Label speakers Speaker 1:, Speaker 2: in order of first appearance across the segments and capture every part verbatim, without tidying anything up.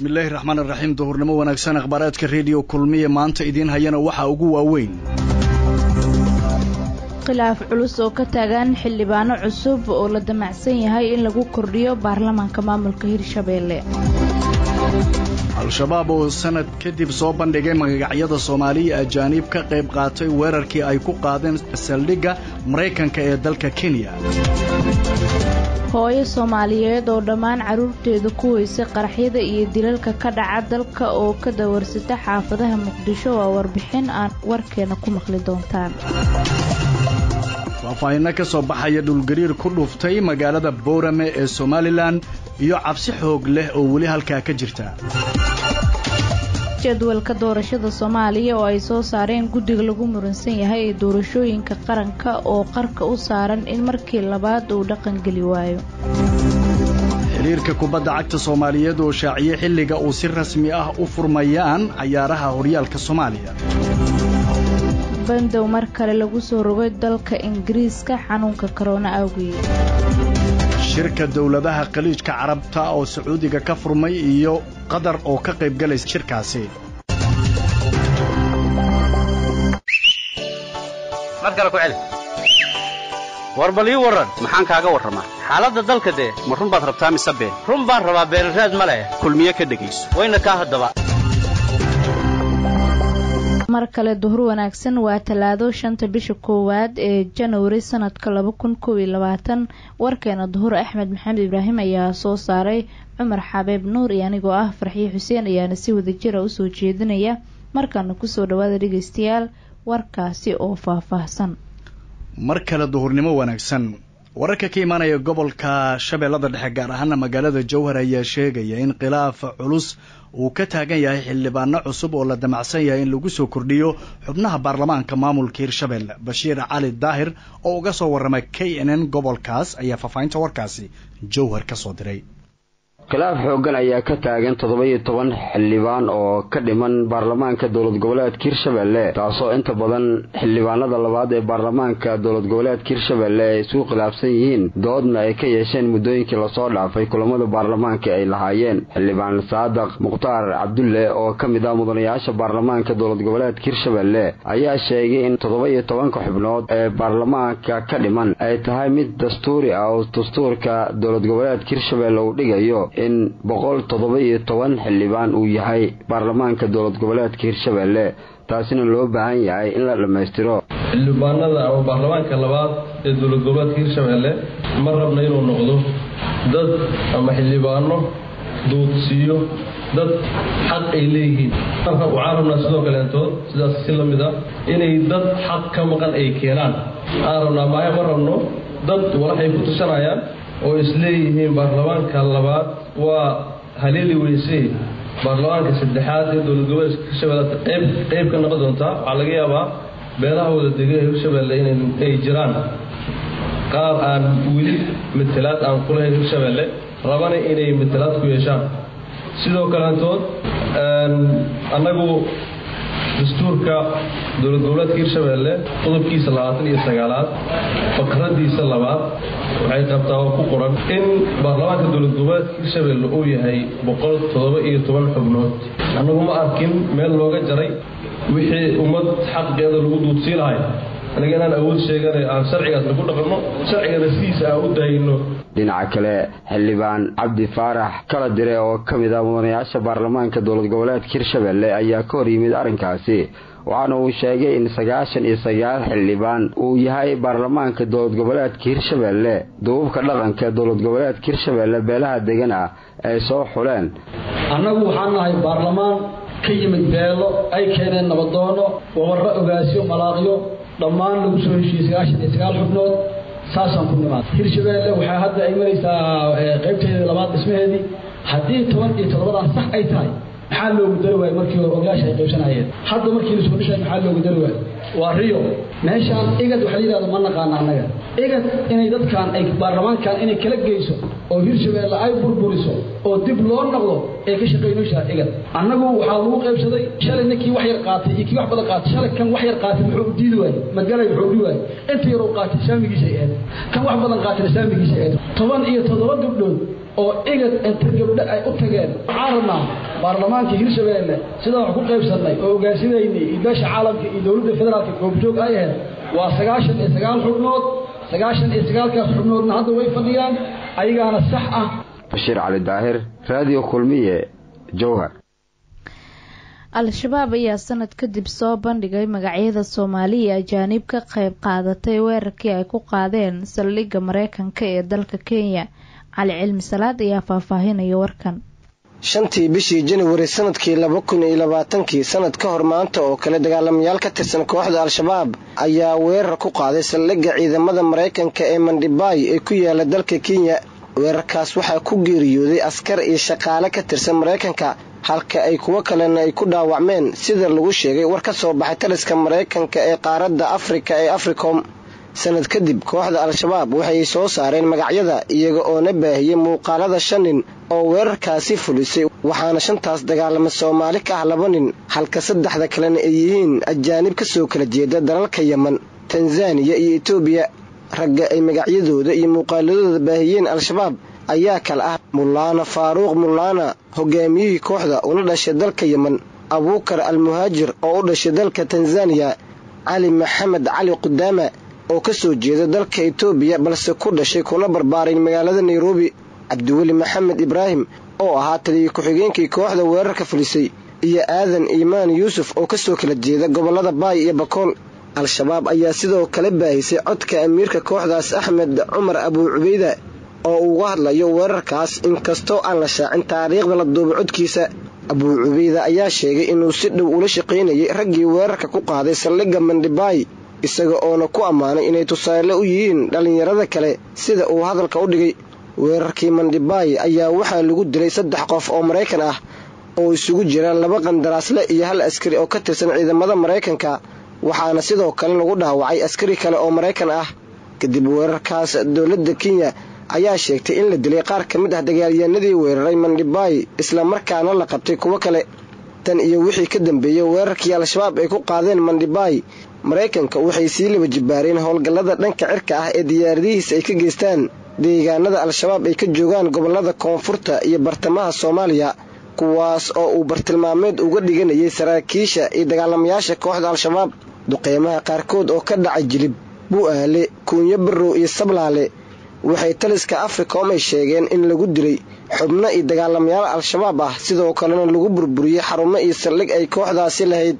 Speaker 1: bismillaahi raxmaani raxiim duhurnimo wanaagsan akhbaaraadka radio kulmiye maanta idin hayana waxa ugu waaweyn
Speaker 2: khilaaf culus oo ka taagan xildhibaano cusub oo la damacsan yahay in lagu kordhiyo baarlamaanka maamulka Hirshabeelle
Speaker 1: al-shabaab oo sanad kadib soo bandhigay magacyada Soomaaliya ajaanib ka qayb qaatay weerarkii ay ku qaadeen saldhigga Mareykanka ee dalka Kenya
Speaker 2: hooyo Soomaaliyeed oo dhammaan caruurteedu ku weysay qaraxyada iyo dilalka ka dhaca dalka oo ka dawarsata xaafadaha Muqdisho waa warbixin aan warkeena ku maqli doontaan
Speaker 1: faahfaahin ka soo baxaya dhulgariir ku dhuftay magaalada Boorame ee Somaliland iyo cabsi xoog leh oo wali halka ka jirta
Speaker 2: jadwalka doorashada Soomaaliya oo ay soo saareen guddiga lagu muransan yahay ee doorashooyinka qaranka oo qarka u saaran in markii labaad uu dhaqan gali waayo
Speaker 1: xiriirka kubadda cagta Soomaaliyeed oo shaaciyay xilliga uu si rasmi ah u furmayaan ciyaaraha horyaalka Soomaaliya
Speaker 2: bandow mar kale lagu soo rogay dalka Ingiriiska xanuunka corona awgeed
Speaker 1: shirka dawladaha khaliijka carabta oo Sacuudiga ka furmay iyo Qatar oo ka qayb galay shirkaasi
Speaker 3: markale ku cel warbali waran maxaan kaaga waramaa xaaladda dalka de ma run baad rabtaa mise been run baan rabaa been raad ma leh kulmiye ka dhageyso wayna ka hadaba
Speaker 2: mar kale duhur wanaagsan waa talaado shanta bisha koowaad ee January sanadka laba kun iyo kow iyo labaatan warkeena duhur Axmed Maxamed Ibraahim ayaa soo saaray Cumar Xabeeb Nuur iyo anigoo ah Farxiyo Xuseen ayaana si wada jir ah u soo jeedinaya markaana ku soo dhawaada dhageystayaal warkaasi oo faahfaahsan
Speaker 1: mar kale duhurnimo wanaagsan wararka ka imaanaya gobolka Shabeellada Dhexe gaar ahaan magaalada Jowhar ayaa sheegaya in khilaaf culus uu ka taagan yahay xildhibaano cusub oo la damacsan yahay in lagu soo kordhiyo xubnaha baarlamaanka maamulka Hirshabeelle Bashiir Cali Daahir oo uga soo waramay K N N gobolkaas ayaa faafaynta warkaasi Jowhar ka soo diray
Speaker 4: khilaaf xoogan ayaa ka taagan toddoba iyo toban xildhibaan oo ka dhiman baarlamaanka dowlad goboleedka Hirshabeelle taasoo inta badan xildhibaanada labaad ee baarlamaanka dowlad goboleedka Hirshabeelle ay isku khilaafsan yihiin doodna ay ka yeesheen muddooyinkii la soo dhaafay kulamada baarlamaanka ay lahaayeen xildhibaan Saadaq Muqtaar Cabdulle oo ka mid ah mudanayaasha baarlamaanka dowlad goboleedka Hirshabeelle ayaa sheegay in toddoba iyo toban xubnood ee baarlamaanka ka dhiman ay tahay mid dastuuri ah oo dastuurka dowlad goboleedka Hirshabeelle uu dhigayo in boqol toddoba iyo toban xildhibaan uu yahay baarlamaanka dowlad goboleedka Hirshabeelle taasina loo baahan yahay in la dhameystiro
Speaker 5: xildhibaanada oo baarlamaanka labaad ee dowlad goboleedka Hirshabeelle ma rabna inuu noqdo dad ama xildhibaano doodsiyo dad xaq ay leeyihiin waxaan rabnaa sidoo kaleetood sidaas si la mid ah inay dad xaq ka maqan ay keenaan aan rabnaa maahe ma rabno dad waxay ku tusanayaan oo isleeyihiin baarlamaanka labaad waa haleeli weysay baarlamaanka saddexaad ee dowlad goboleedka Hirshabeelle qayb qayb ka noqon doonta waxa laga yaabaa beelaha wada degan Hirshabeelle inay jiraan qaar aan weli matalaad aan ku lahayn Hirshabeelle rabana inay matalaad ku yeeshaan sidoo kaleetood anagu dastuurka dowlad goboleedka Hirshabeelle qodobkiisa labaatan iyo sagaalaad faqradiisa labaad waxay qabtaa oo ku qoran in baarlamaanka dowlad goboleedka Hirshabeelle uu yahay boqol toddoba iyo toban xubnood anagu ma arkin meel looga jaray wixii ummad xaqeeda lagu duudsiin lahayd aniga inaan awood sheeganay aan sharcigaas lagu dhaqanno sharciga siisa aan u daayino
Speaker 4: dhinaca kale xildhibaan Cabdi Faarax kala dire oo ka mid ah mudanayaasha baarlamaanka dowlad goboleedka Hirshabeelle ayaa ka hor yimid arrinkaasi waxaana uu sheegay in sagaashan iyo sagaal xildhibaan uu yahay baarlamaanka dowlad goboleedka Hirshabeelle duubka dhaqanka dowlad goboleedka Hirshabeelle beelaha degan ah ay soo xuleen
Speaker 6: annagu waxaan nahay baarlamaan ka yimid beelo ay keeneen nabadoono warra ogaasiyo malaaqyo dhammaan lagu soo heshiiyay sagaashan iyo sagaal xubnood saasaan ku nimaad Hirshabeelle waxaa hadda ay maraysaa qaybteeda labaad dhismaheedii haddii toban iyo toddobadan sax ay tahay maxaa loogu dari waayay markii hore ogaasha ay qaybsanayeen hadda markii la soo dhisay maxaa loogu dari waayay waa riyo meeshaan igad waxa la yiraahdo ma naqaan annaga igad inay dadkan ay baarlamaankan inay kala geyso oo Hirshabeelle ay burburiso oo dib loo noqdo ee ka shaqeynaysa igad annagu waxa lagu qaybsaday shalay ninkii wax yar qaatay iyo kii wax badan qaatay shalay kan wax yar qaatay wuxuu diidi waayay magalay wuxuu diidi waayay inta yar oo qaatay saamigiisa ee kan wax badan qaatay saamigiisa ee toban iyo toddoba gabdhood oo igad inta gabdho ay u tageen carna baarlamaanka hirshabeelle sidaan wax ku qaybsannay oo ogaansidaynay iyo beesha caalamka iyo dowladda federaalka goobjoog ay ahayd waa sagaashan iyo sagaal xubnood sagaashan iyo sagaalkaas xubnoodna hadda way fadhiyaan ayagaana sax ah.
Speaker 4: bashiir cali daahir raadiyo kulmiye jowhar.
Speaker 2: al-shabaab ayaa sanad kadib soo bandhigay magacyada soomaaliya ajaanib ka qayb qaadatay weerarkii ay ku qaadeen saldhigga mareykanka ee dalka kenya. cali cilmi salaad ayaa faahfaahinaya warkan.
Speaker 7: shantii bishii januari sanadkii laba kun iyo labaatankii sanad ka hor maanta oo kale dagaalamayaal ka tirsan kooxda al-shabaab ayaa weerar ku qaaday saldhigga ciidamada mareykanka ee mandhibaay ee ku yaala dalka kenya. weerarkaas waxaa ku geeriyooday askar iyo shaqaale ka tirsan mareykanka halka ay kuwo kalena ay ku dhaawacmeen sida lagu sheegay war ka soo baxay taliska mareykanka ee qaaradda afrika ee africom. sanad kadib kooxda al-shabaab waxay soo saareen magacyada iyaga oo na baahiyey muuqaalada shan nin oo weerarkaasi fulisay waxaana shantaas dagaalama soomaali ka ah laba nin halka saddexda kalena ay yihiin ajaanib ka soo kala jeeda dalalka yeman, tanzaniya iyo etoobiya. ragga ay magacyadooda iyo muuqaaladooda baahiyeen al-shabaab ayaa kala ah mulaana faaruuq mulaana hogaamiyihii kooxda una dhashay dalka yeman, abuukar al-muhaajir oo u dhashay dalka tanzaniya, cali maxamed cali qudaama oo ka soo jeeda dalka etoobiya balse ku dhashay kuna barbaaray magaalada nairobi, cabdiweli maxamed ibraahim oo ahaa taliye ku-xigeenkii kooxda weerarka fulisay, iyo aadan iimaan yuusuf oo kasoo kala jeeda gobolada baay iyo bakool. al-shabaab ayaa sidoo kale baahisay codka amiirka kooxdaas axmed cumar abuu cubeyda oo uga hadlayo weerarkaas inkastoo aan la shaacin taariikhda la duuba codkiisa. abuu cubeyda ayaa sheegay inuu si dhow ula shaqaynayay raggii weerarka ku qaaday saldhigga mandhibaay isaga oona ku ammaanay inay tusaale u yihiin dhallinyarada kale sida uu hadalka u dhigay. weerarkii mandhibaay ayaa waxaa lagu dilay saddex qof oo maraykan ah oo isugu jira laba qandaraasle iyo hal askari oo ka tirsan ciidamada maraykanka, waxaana sidoo kale lagu dhaawacay askari kale oo maraykan ah. kadib weerarkaas dowladda kenya ayaa sheegtay in la dilay qaar ka mid ah dagaalyahanadii weeraray mandhibaay islamarkaana la qabtay kuwo kale. tan iyo wixii ka dambeeyey weerarkii al-shabaab ay ku qaadeen mandhibaay maraykanka waxay sii laba jibaareen howlgallada dhanka cirka ah ee diyaaradihiisa ay ka geystaan deegaanada al-shabaab ay ka joogaan gobolada koonfurta iyo bartamaha soomaaliya kuwaas oo uu bartilmaameed uga dhiganayay saraakiisha iyo dagaalamayaasha kooxda al-shabaab. duqeymaha qaarkood oo ka dhacay jilib, bu'aale, kuunyo barrow iyo sablaale waxay taliska africom ay sheegeen in lagu dilay xubno iyo dagaalamayaal al-shabaab ah sidoo kalena lagu burburiyey xarumo iyo saldhig ay kooxdaasi lahayd.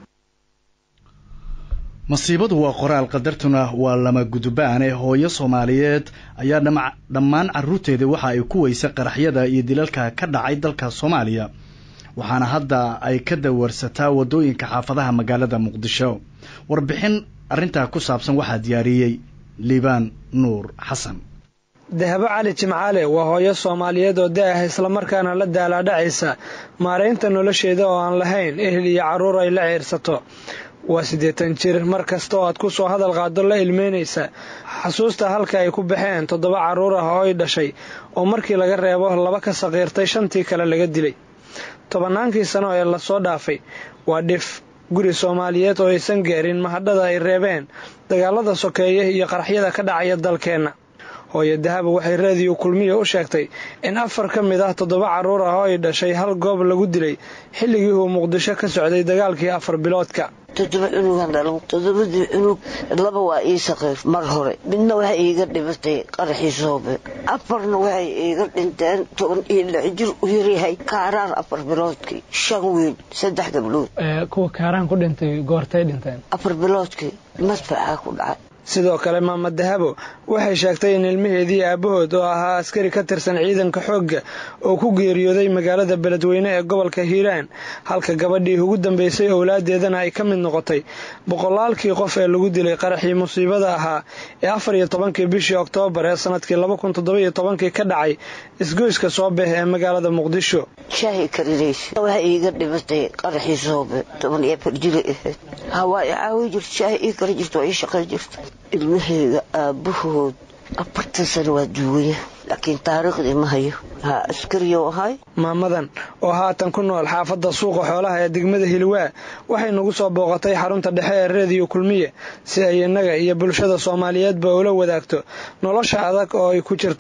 Speaker 1: masiibadu waa qoraal qadartuna waa lama gudubaane. hooyo soomaaliyeed ayaa dhammaan carruurteeda waxa ay ku weysay qaraxyada iyo dilalka ka dhacay dalka soomaaliya waxaana hadda ay ka dawarsataa wadooyinka xaafadaha magaalada muqdisho. warbixin arrintaa ku saabsan waxaa diyaariyey liibaan nuur xasan.
Speaker 8: dahabo cali jimcaale waa hooyo soomaaliyeed oo da-ah islamarkaana la daalaadhacaysa maaraynta nolosheeda oo aan lahayn ehel iyo carruur ay la ceyrsato. waa siddeetan jir mar kasta oo aad ku soo hadal qaado la ilmeynaysa xasuusta halka ay ku baxeen toddoba carruur ah oo ay dhashay oo markii laga reebo laba ka saqiirtay shantii kale laga dilay. tobannaankii sano ee lasoo dhaafay waa dhif guri soomaaliyeed oo aysan gaarin mahadhada ay reebeen dagaalada sokeeye iyo qaraxyada ka dhacaya dalkeenna. hooyo dahaba waxay raadiyo kulmiya u sheegtay in afar ka mid ah toddoba carruur ah oo ay dhashay hal goob lagu dilay xilligii uu muqdisho ka socday dagaalkii afar biloodka.
Speaker 9: toddoba cunugan dhalo toddobadii cunug laba waa ii saqiir mar hore, midna waxay iiga dhibatay qaraxii soobe, afarna waxay iiga dhinteen toban iyo lix jir u yaryahay kaaraan afar biloodkii, shan wiil saddex gabdhood.
Speaker 8: kuwa kaaraan ku dhintay goortay dhinteen?
Speaker 9: afar biloodkii madfaca ku dhacay.
Speaker 8: sidoo kale maama dahabo waxay sheegtay in ilmaheedii aabahood oo ahaa askari ka tirsan ciidanka xoogga oo ku geeriyooday magaalada beledweyne ee gobolka hiiraan halka gabadhii ugu dambaysay owlaadeedana ay ka mid noqotay boqolaalkii qof ee lagu dilay qaraxii musiibada ahaa ee afar iyo tobankii bishii oktoobar ee sanadkii laba kun toddoba iyo tobankii ka dhacay isgoyska soobeeh ee magaalada muqdisho.
Speaker 9: shaahi karinaysa waxay iiga dhibatay qaraxii soobe toban iyo afar jir ahayd. hawaa i caawi jirta shaahi ii kala jirta waa ii shaqayn jirta. ilmahayga aabahood afartan sano waa duugaya laakiin taariikhdii ma hayo. haa askariyo ahay.
Speaker 8: maamadan oo haatan ku nool xaafadda suuqa xoolaha ee degmada hilwaa waxay nagu soo booqatay xarunta dhexe ee reediyo kulmiye si ay innaga iyo bulshada soomaaliyeedba ula wadaagto nolosha adag oo ay ku jirto.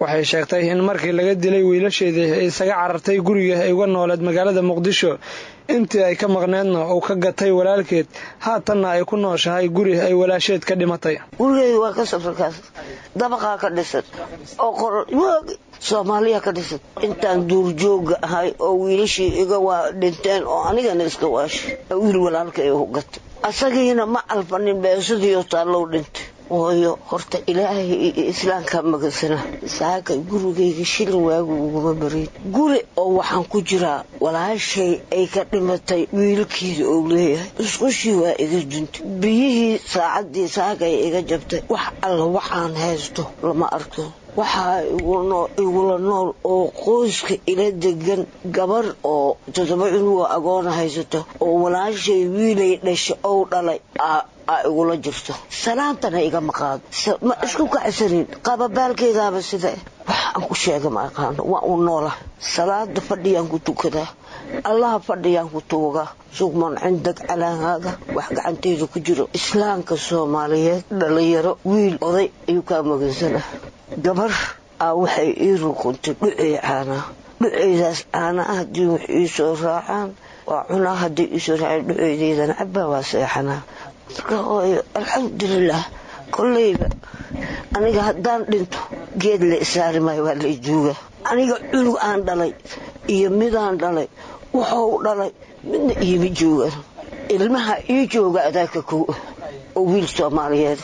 Speaker 8: waxay sheegtay in markii laga dilay wiilasheedii ay isaga carartay guriga ay uga nooleed magaalada muqdisho intii ay ka maqneedna uu ka gatay walaalkeed haatanna ay ku nooshahay guri ay walaasheed ka dhimatay.
Speaker 9: gurigay waa ka safarkaas dabaqaa ka dhisan oo qoran Soomaaliya ka dhisan intaan duurjooga ahay oo wiilashii iga waa dhinteen oo anigana iska waashay wiil walaalkay u gatay asagiina ma albanin beesadii oo taalow dhintay waayo horta ilaahay islaamka magacsana saaka gurigayga shil waagu ugu barid guri oo waxaan ku jiraa walaashay ay ka dhimatay wiilkiisa oo leeyahay isqushii waa iga duntay biyihii saacadii saaka iga jabtay wax alla waxaan haysto lama arko waxa igula nool oo qoyska ila degan gabar oo toddoba inuu agoon haysato oo walaashay wiilay dhashay oo dhalay a igula jirto salaantana iga maqaad ma isku kacsanin qababaalkeedaaba sida waxaan ku sheega ma aqaan waa u noola salaada fadhiyaan ku tukadaa allah fadhiyaan ku tuuga sugman cindag calaahaga wax gacanteedu ku jiro islaamka Soomaaliyeed dhalinyaro wiil oday ayuu ka magansana gabar aa waxay ii rukuntay dhucay caana dhucaydaas caana haddii wax ii soo raacaan waa cunaa haddii ii soo raacay dhucaydeedana cabaa waa seexanaa alxamdulilah kollayba aniga haddaan dhinto geed la isaari maayo waa la ijuuga aniga cunug aan dhalay iyo midaan dhalay wuxuu dhalay midna iima joogaan ilmaha ii jooga adaaka kow oo wiil Soomaaliyeed.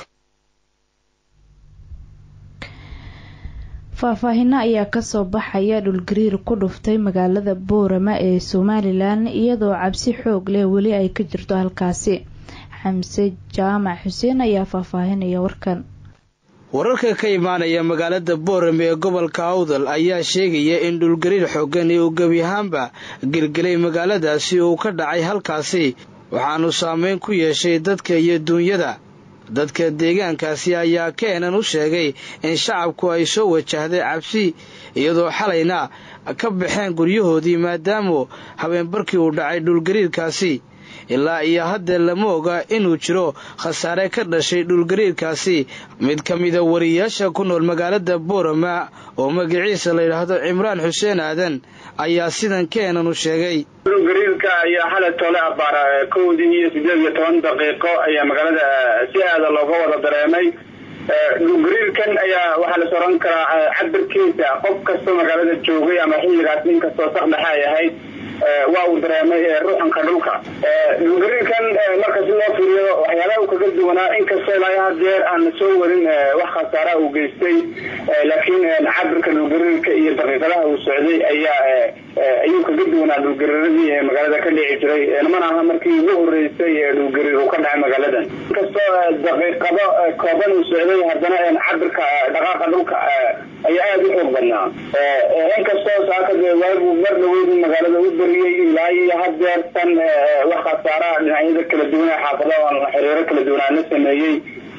Speaker 2: faahfaahin ayaa ka soo baxaya dhulgariir ku dhuftay magaalada Boorama ee Somaliland iyadoo cabsi xoog leh weli ay ka jirto halkaasi. xamse jaamac xuseen ayaa faahfaahinaya warkan.
Speaker 8: wararka ka imaanaya magaalada Boorama ee gobolka Awdal ayaa sheegaya in dhulgariir xooggan uu gabi ahaanba gilgilay magaaladaasi oo ka dhacay halkaasi waxaanu saameyn ku yeeshay dadka iyo duunyada. dadka deegaankaasi ayaa keenan u sheegay in shacabku ay soo wajahday cabsi iyadoo xalayna ka baxeen guryahoodii maadaama habeenbarkii uu dhacay dhulgariirkaasi. ilaa iyo hadda lama oga inuu jiro khasaare ka dhashay dhulgariirkaasi. mid ka mida wariyaasha ku nool magaalada Boorama oo magaciisa la yiraahdo Cimraan Xuseen Aadan ayaa sidan keenan u sheegay.
Speaker 10: dhulgariirka ayaa xalay tole abaara kowdii iyo siddeed iyo toban daqiiqo ayaa magaalada si aad looga wada dareemay. dhulgariirkan ayaa waxaa la soran karaa cabirkiisa qof kasta magaalada joogay ama xilligaas in kastoo saqdhaxa ay ahayd waa uu dareemay ruuxanka dhulka. dhulgariirkan marka si loo fiiriyo waxyaalaha uu kaga duwanaa inkastoo ilaa hadeer aan la soo warin wax khasaara uu geystay laakiin cabirka dhulgariirka iyo daqiiqadaha uu socday ayaa ayuu kaga duwanaa dhulgariiradii ee magaalada ka dhici jiray. mana aha markii ugu horeysay ee dhulgariir uu ka dhacay magaaladan inkastoo daqiiqado kooban uu socday haddana cabirka dhaqaaqa dhulka ayaa aada u xoog badnaa. inkastoo saakadee waagu mar dhaweyd magaalada u bariyey ilaa iyo hadeertan wax khasaaraha dhinacyada kala duwan ee xaafadaha oo xiriiro kala duwanaa la sameeyey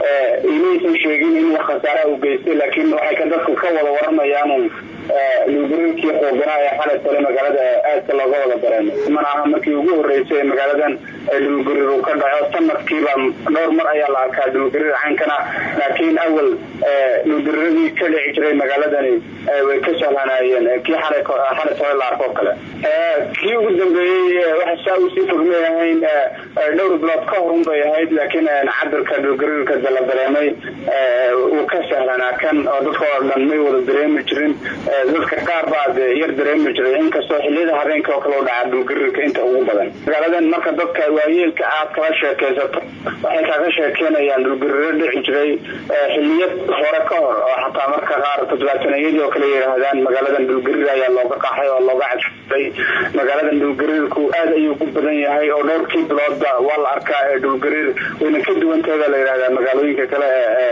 Speaker 10: imaysan sheegin in wax khasaaraha uu geystay laakiin waxay ka dadku ka wada waramayaan dhulgariirkii xooganaa ee xalay tole magaalada aadka looga wada dareemay. mana aha markii ugu horeysay magaladan dhulgariir uu ka dhaco sanadkiiba dhowr mar ayaa la arkaa dhulgariir caynkana laakiin awal dhulgariiradii ka dhici jiray magaaladani way ka sahlanaayeen kii xalay xalay tole la arko kale. kii ugu dambeeyey waxa saa uu sii fogmay ahayn dhowr bilood ka horun bay ahayd laakiin cabirka dhulgariirka la dareemay uu ka sahlanaa kan oo dadka oo dhan may wada dareemi jirin. dadka qaar baa yar dareemi jiray inkastoo xilliyada habeenka oo kale u dhaca dhulgariirka inta ugu badan. magaaladan marka dadka waayeelka aad kala sheekaysato waxay kaga sheekeynayaan dhulgariiro dhici jiray xilliyad hore ka hor oo xataa marka qaar todobaatanayadii oo kale yidhaahdaan magaaladan dhulgariir ayaa looga qaxay oo looga cadfay. magaaladan dhulgariirku aad ayuu ku badan yahay oo dhowrkii biloodba waa la arkaa ee dhulgariir wayna ka duwanteeda la yidhahdaa magaalooyinka kale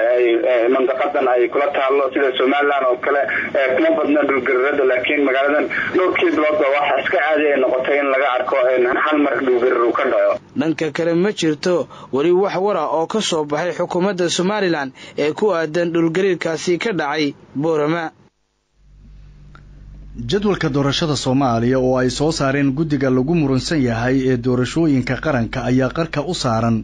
Speaker 10: ee mandaqadan ay kula taalo sida Somaliland oo kale kuma badna dhulgariirada laakiin magaaladan dhowrkii biloodba waxa iska caadi ay noqotay in laga arko hal mar dhulgariir uu ka dhaco.
Speaker 8: dhanka kale ma jirto weli wax wara oo ka soo baxay xukuumadda Somaliland ee ku aadan dhulgariirkaasi ka dhacay Boorama.
Speaker 1: jadwalka doorashada Soomaaliya oo ay soo saareen guddiga lagu muransan yahay ee doorashooyinka qaranka ayaa qarka u saaran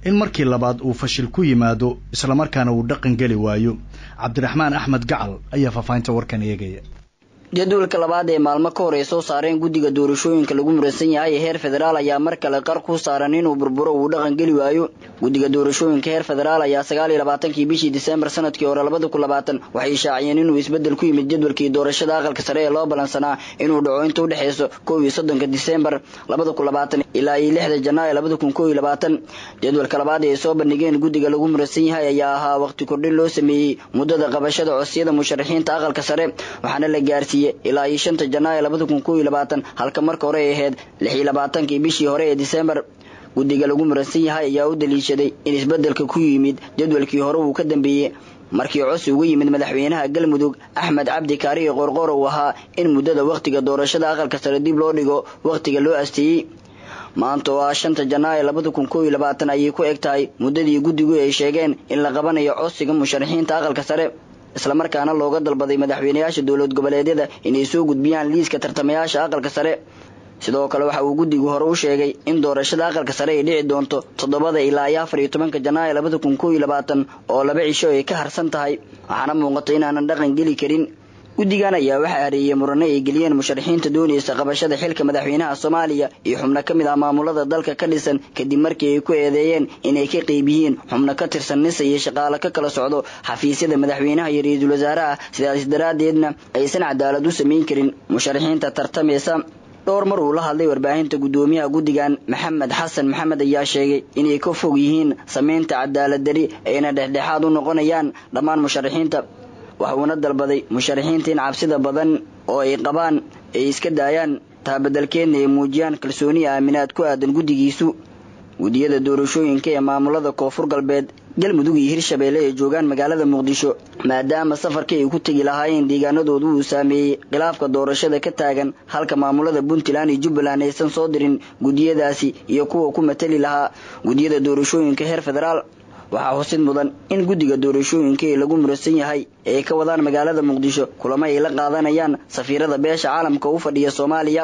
Speaker 1: in markii labaad uu fashil ku yimaado islamarkaana uu dhaqan geli waayo. cabdiraxmaan axmed gacal ayaa faafahinta warkan eegaya.
Speaker 11: jadwalka labaad ee maalmo ka hor ay soo saareen guddiga doorashooyinka lagu muransan yahay ee heer federaal ayaa mar kale qar ku saaran inuu burburo uu dhaqan geli waayo. guddiga doorashooyinka heer federaal ayaa sagaal iyo labaatankii bishii Diseembar sanadkii hore laba kun labaatan waxay shaaciyeen inuu isbedel ku yimid jadwalkii doorashada aqalka sare ee loo balansanaa inuu dhaco inta u dhaxeyso kow iyo soddonka Diseembar laba kun labaatan ilaa lixda Janaayo laba kun kow iyo labaatan. jadwalka labaad ee soo bandhigeen guddiga lagu muransan yahay ayaa ahaa waqti kordhin loo sameeyay muddada qabashada codsiyada musharaxiinta aqalka sare waxaana la gaarsiiyay ilaa shanta Janaayo laba kun kow iyo labaatan halka marka hore ay ahayd lix iyo labaatankii bishii hore ee Diseembar. guddiga lagu muransan yahay ayaa u daliishaday in isbedelka ku yimid jadwalkii hore uu ka dambeeyay markii codsi uga yimid madaxweynaha Galmudug Axmed Cabdi Kaariye Qorqor uu ahaa in muddada waqtiga doorashada aqalka sare dib loo dhigo waqtiga loo asteeyay. maanta oo shanta Janaayo laba kun kow iyo labaatan ayay ku egtahay muddadii guddigu ay sheegeen in la qabanayo codsiga musharaxiinta aqalka sare isla markaana looga dalbaday madaxweynayaasha dawlad goboleedyada inay soo gudbiyaan liiska tartamayaasha aqalka sare. sidoo kale waxa uu guddigu hore u sheegay in doorashada aqalka sare ay dhici doonto toddobada ilaa afar iyo tobanka Janaayo laba kun kow iyo labaatan oo laba cisho ay ka harsan tahay waxaana muuqata inaanan dhaqan geli karin. guddigan ayaa waxa hareeyay murane ay geliyeen musharaxiinta doonaysa qabashada xilka madaxweynaha Soomaaliya iyo xubno ka mid ah maamulada dalka ka dhisan kadib markii ay ku eedeeyeen inay ka qayb yihiin xubno ka tirsan nisa iyo shaqaale ka kala socdo xafiisyada madaxweynaha iyo ra'iisul wasaaraha sidaas daraadeedna aysan cadaalad u sameyn karin musharaxiinta tartamaysa. dhowr mar uu la hadlay warbaahinta gudoomiyaha guddigan Maxamed Xasan Maxamed ayaa sheegay inay ka fog yihiin sameynta cadaalad dari ayna dhexdhexaad u noqonayaan dhammaan musharaxiinta. waxuuna dalbaday musharaxiinta in cabsida badan oo ay qabaan ay iska daayaan taabadalkeedna ay muujiyaan kalsooni aaminaad ku aadan guddigiisu. guddiyada doorashooyinka ee maamulada Koonfur Galbeed Galmudug iyo Hirshabeelle ee joogaan magaalada Muqdisho maadaama safarkii ay ku tagi lahaayeen deegaanadoodu uu saameeyay khilaafka doorashada ka taagan halka maamulada Puntland iyo Jubbaland aysan soo dirin guddiyadaasi iyo kuwa ku matali lahaa guddiyada doorashooyinka heer federaal. waxaa xusid mudan in guddiga doorashooyinka ee lagu muransan yahay ay ka wadaan magaalada Muqdisho kulamo ay la qaadanayaan safiirada beesha caalamka u fadhiya Soomaaliya.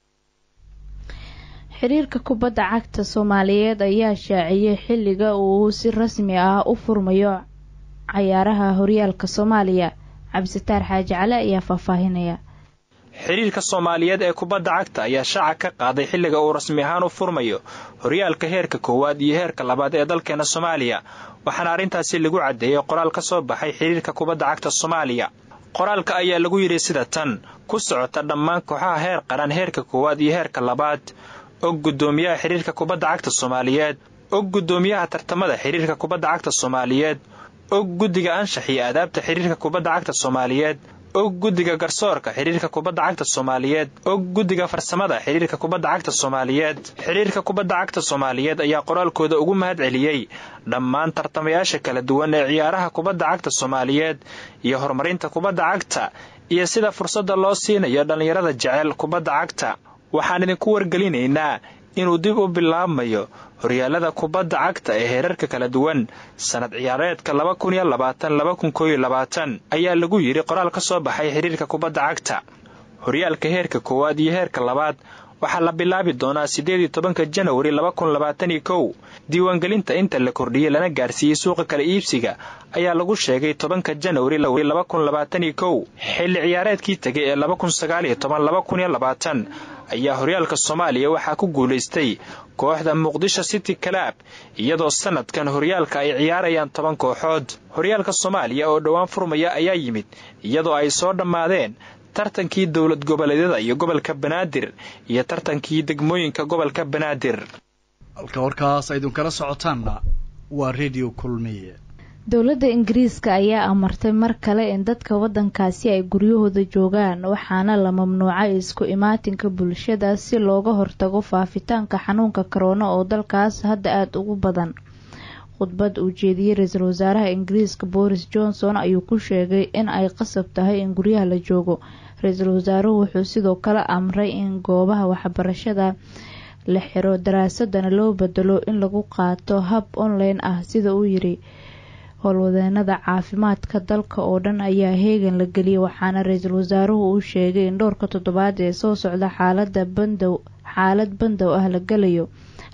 Speaker 2: xiriirka kubadda cagta Soomaaliyeed ayaa shaaciyay xilliga uu si rasmi ah u furmayo ciyaaraha horyaalka Soomaaliya. Cabdisataar Xaaji Cali ayaa faahfaahinaya.
Speaker 12: xiriirka Soomaaliyeed ee kubadda cagta ayaa shaaca ka qaaday xilliga uu rasmi ahaan u furmayo horyaalka heerka koowaad iyo heerka labaad ee dalkeena Soomaaliya waxaana arrintaasi lagu cadeeyay qoraal ka soo baxay xiriirka kubadda cagta Soomaaliya. qoraalka ayaa lagu yiri sida tan ku socota dhammaan kooxaha heer qaran heerka koowaad iyo heerka labaad og gudoomiyaha xiriirka kubadda cagta Soomaaliyeed og gudoomiyaha tartamada xiriirka kubadda cagta Soomaaliyeed og guddiga anshax iyo aadaabta xiriirka kubadda cagta Soomaaliyeed og guddiga garsoorka xiriirka kubadda cagta Soomaaliyeed og guddiga farsamada xiriirka kubadda cagta Soomaaliyeed. xiriirka kubadda cagta Soomaaliyeed ayaa qoraalkooda ugu mahad celiyay dhammaan tartamayaasha kala duwan ee ciyaaraha kubadda cagta Soomaaliyeed iyo horumarinta kubadda cagta iyo sida fursada loo siinayo dhalinyarada jecel kubadda cagta. waxaan idinku wargelinaynaa inuu dib u bilaabmayo horyaalada kubadda cagta ee heerarka kala duwan sanad ciyaareedka laba kun iyo labaatan laba kun kow iyo labaatan ayaa lagu yiri qoraal ka soo baxay xiriirka kubadda cagta. horyaalka heerka koowaad iyo heerka labaad waxaa la bilaabi doonaa sideed iyo tobanka Janaayo laba kun labaatan iyo kow. diiwaangelinta inta la kordhiyay lana gaarsiiyay suuqa kala iibsiga ayaa lagu sheegay tobanka Janaayo laba kun labaatan iyo kow. xilli ciyaareedkii tagay ee laba kun sagaal iyo toban laba kun iyo labaatan ayaa horyaalka Soomaaliya waxaa ku guuleystay kooxda Muqdisho City Club iyadoo sanadkan horyaalka ay ciyaarayaan toban kooxood. horyaalka Soomaaliya oo dhawaan furmaya ayaa yimid iyadoo ay soo dhamaadeen tartankii dawlad goboleedyada iyo gobolka Banaadir iyo tartankii degmooyinka gobolka Banaadir.
Speaker 1: halka warkaas ay kala socotaanna waa Radio Kulmiye.
Speaker 2: dowladda Ingiriiska ayaa amartay mar kale in dadka wadankaasi ay guryahooda joogaan waxaana la mamnuucay isku imaatinka bulshada si looga hortago faafitaanka xanuunka corona oo dalkaas hadda aad ugu badan. khudbad uu jeediyay ra'iisul wasaaraha Ingiriiska Boris Johnson ayuu ku sheegay in ay qasab tahay in guryaha la joogo. ra'iisul wasaaruhu wuxuu sidoo kale amray in goobaha waxbarashada la xiro daraasadana loo bedelo in lagu qaato hab online ah sida uu yiri. howlwadeenada caafimaadka dalka oo dhan ayaa heegan la geliyay waxaana ra'iisul wasaaruhu uu sheegay in dhowrka toddobaad ee soo socda xaaladda bandow xaalad bandow ah la galayo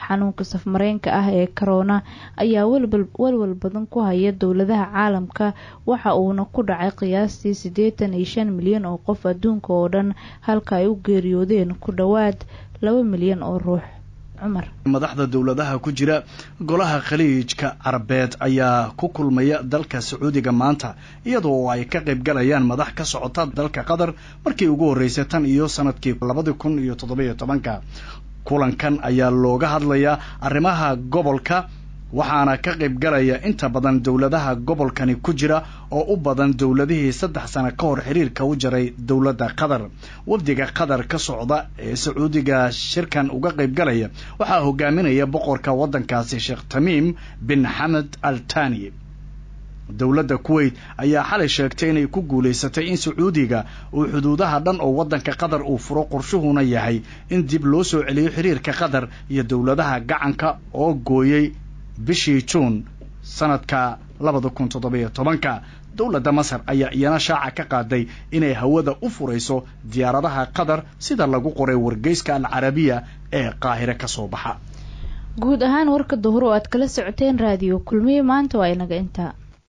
Speaker 2: xanuunka safmareenka ah ee corona ayaa walwal badan ku haya dowladaha caalamka waxa uuna ku dhacay qiyaastii siddeetan iyo shan milyan oo qof adduunka oo dhan halka ay u geeriyoodeen ku dhowaad laba milyan oo ruux.
Speaker 1: madaxda dowladaha ku jira golaha khaliijka carabeed ayaa ku kulmaya dalka sacuudiga maanta iyadoo ay ka qayb galayaan madax ka socota dalka qatar markii ugu horeysay tan iyo sanadkii labada kun iyo toddoba iyo tobanka. kulankan ayaa looga hadlayaa arrimaha gobolka waxaana ka qayb galaya inta badan dowladaha gobolkani ku jira oo u badan dowladihii saddex sano ka hor xiriirka u jaray dowladda qatar. wafdiga qatar ka socda ee sacuudiga shirkan uga qayb galaya waxaa hogaaminaya boqorka waddankaasi sheekh tamiim bin xamed al tani. dowladda kuwait ayaa xalay sheegtay inay ku guulaysatay in sacuudiga uu xuduudaha dhan oo waddanka qatar uu furo qorshuhuna yahay in dib loo soo celiyo xiriirka qatar iyo dowladaha gacanka oo gooyay bishii juun sanadka labada kun toddoba iyo tobanka. dowladda masar ayaa iyana shaaca ka qaaday inay hawada u furayso diyaaradaha qatar sida lagu qoray wargeyska al carabiya ee qaahire ka soo baxa.
Speaker 2: guud ahaan warka duhur oo aad kala socoteen raadiyo kulmiye maanta waa inaga intaa.